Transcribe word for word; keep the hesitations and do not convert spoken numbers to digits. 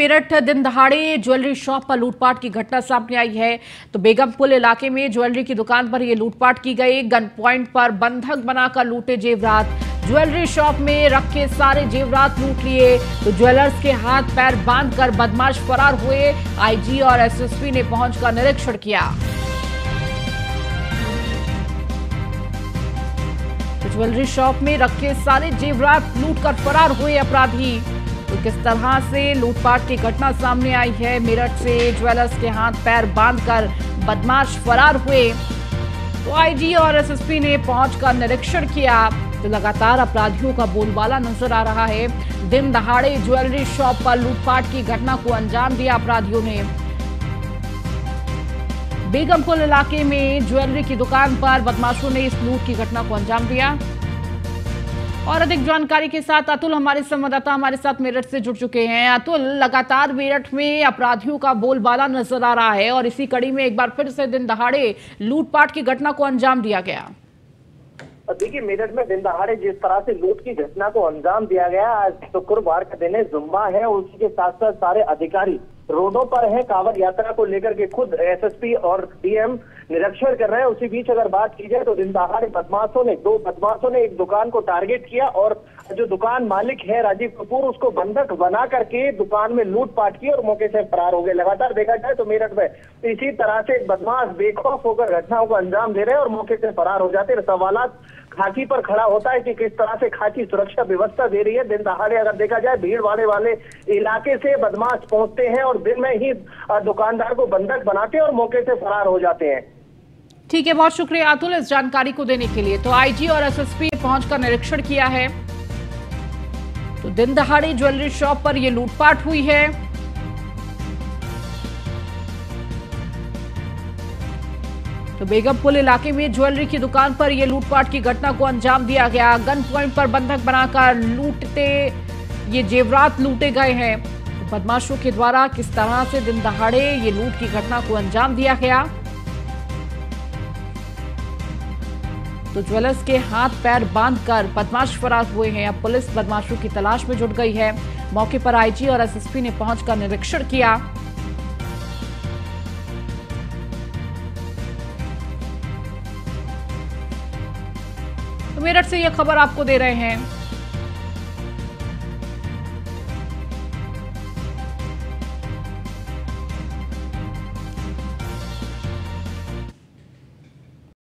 मेरठ दिन दहाड़े jewellery shop पर लूटपाट की घटना सामने आई है। तो बेगमपुल इलाके में ज्वेलरी की दुकान पर यह लूटपाट की गई। गन पॉइंट पर बंधक बनाकर लूटे जेवरात। ज्वेलरी शॉप में रखे सारे जेवरात लूट लिए। तो ज्वेलर्स के हाथ पैर बांधकर बदमाश फरार हुए। आईजी और एसएसपी ने पहुंचकर निरीक्षण किया। तो ज्वेलरी शॉप में रखे सारे जेवरात लूटकर फरार हुए अपराधी। तो किस तरह से लूटपाट की घटना सामने आई है। मेरठ से ज्वेलर्स के हाथ पैर बांधकर बदमाश फरार हुए। तो आईजी और एसएसपी ने पहुंचकर निरीक्षण किया। तो लगातार अपराधियों का बोलबाला नजर आ रहा है। दिन दहाड़े ज्वेलरी शॉप पर लूटपाट की घटना को अंजाम दिया अपराधियों ने। बेगमपुल इलाके में ज्वेलरी की दुकान पर बदमाशों ने इस लूट की घटना को अंजाम दिया। और अधिक जानकारी के साथ अतुल हमारे संवाददाता हमारे साथ मेरठ से जुड़ चुके हैं। अतुल, लगातार मेरठ में अपराधियों का बोलबाला नजर आ रहा है और इसी कड़ी में एक बार फिर से दिन दहाड़े लूटपाट की घटना को अंजाम दिया गया। देखिए, मेरठ में दिन दहाड़े जिस तरह से लूट की घटना को अंजाम दिया गया, आज शुक्रवार का दिन है, जुम्मा है, उसी के साथ साथ सारे अधिकारी रोडों पर है। कांवड़ यात्रा को लेकर के खुद एसएसपी और डीएम निरीक्षण कर रहे हैं। उसी बीच अगर बात की जाए तो दिन दहाड़े बदमाशों ने दो बदमाशों ने एक दुकान को टारगेट किया और जो दुकान मालिक है राजीव कपूर, उसको बंधक बना करके दुकान में लूटपाट की और मौके से फरार हो गए। लगातार देखा जाए तो मेरठ में इसी तरह से बदमाश बेखौफ होकर घटनाओं को अंजाम दे रहे हैं और मौके से फरार हो जाते हैं। सवालात खाकी पर खड़ा होता है कि किस तरह से खाकी सुरक्षा व्यवस्था दे रही है। दिन दहाड़े अगर देखा जाए भीड़ वाले वाले इलाके से बदमाश पहुंचते हैं और दिन में ही दुकानदार को बंधक बनाते हैं और मौके से फरार हो जाते हैं। ठीक है, बहुत शुक्रिया अतुल इस जानकारी को देने के लिए। तो आईजी और एसएसपी ने पहुंचकर निरीक्षण किया है। तो दिन दहाड़े ज्वेलरी शॉप पर यह लूटपाट हुई है। तो बेगमपुल इलाके में ज्वेलरी की दुकान पर यह लूटपाट की घटना को अंजाम दिया गया। गन पॉइंट पर बंधक बनाकर लूटते ये जेवरात लूटे गए हैं। तो बदमाशों के द्वारा किस तरह से दिन दहाड़े ये लूट की घटना को अंजाम दिया गया। तो ज्वेलर्स के हाथ पैर बांधकर बदमाश फरार हुए हैं। अब पुलिस बदमाशों की तलाश में जुट गई है। मौके पर आईजी और एसएसपी ने पहुंचकर निरीक्षण किया। तो मेरठ से यह खबर आपको दे रहे हैं।